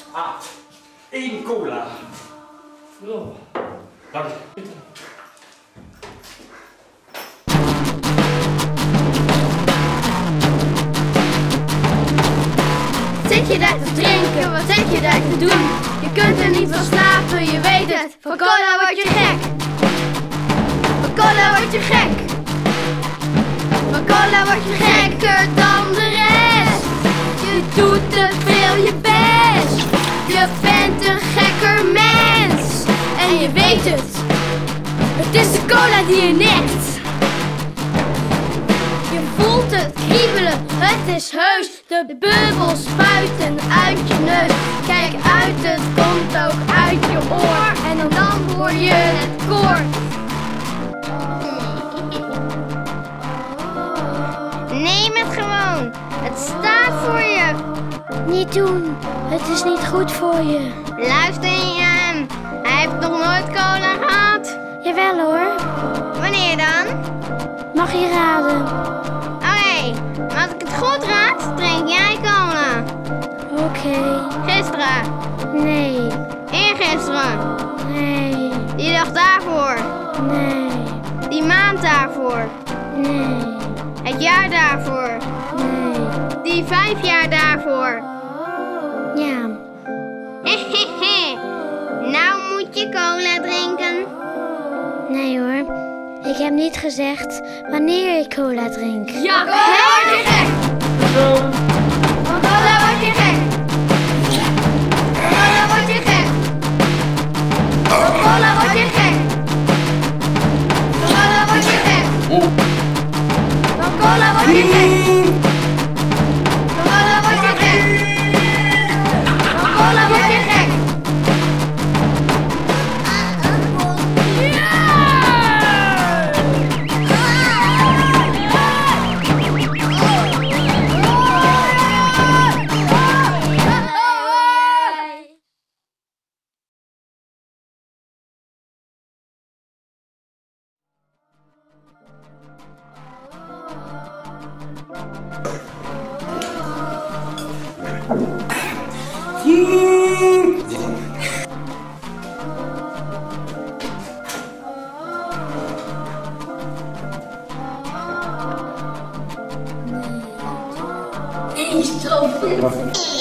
Ah, 1 cola. Oh. Dank je. Zit je daar te drinken, wat zit je daar te doen? Je kunt er niet van slapen, je weet het. Van cola word je gek. Van cola word je gek. Van cola word je gekker dan de rest. Je doet te veel je best. Je bent een gekker mens. En je weet het. Het is de cola die je nekt. Je voelt het kriebelen, het is heus. De bubbels spuiten uit je neus. Kijk uit, het komt ook uit je oor. En dan hoor je het koor. Neem het gewoon, het staat voor je. Niet doen, het is niet goed voor je. Luister je hem, hij heeft nog nooit cola gehad. Jawel hoor. Wanneer dan? Mag je raden. Maar als ik het goed raad, drink jij cola. Oké. Gisteren? Nee. Eergisteren? Nee. Die dag daarvoor? Nee. Die maand daarvoor? Nee. Het jaar daarvoor? Nee. Die 5 jaar daarvoor? Ja. Nou moet je cola drinken. Nee hoor. Ik heb niet gezegd wanneer ik cola drink. Ja, cola word je gek! Van cola word je gek! Cola word je gek! Van cola word je gek! Cola word je gek! Van cola word je gek! Cola word je gek! Van cola word je gek! Nee, stop.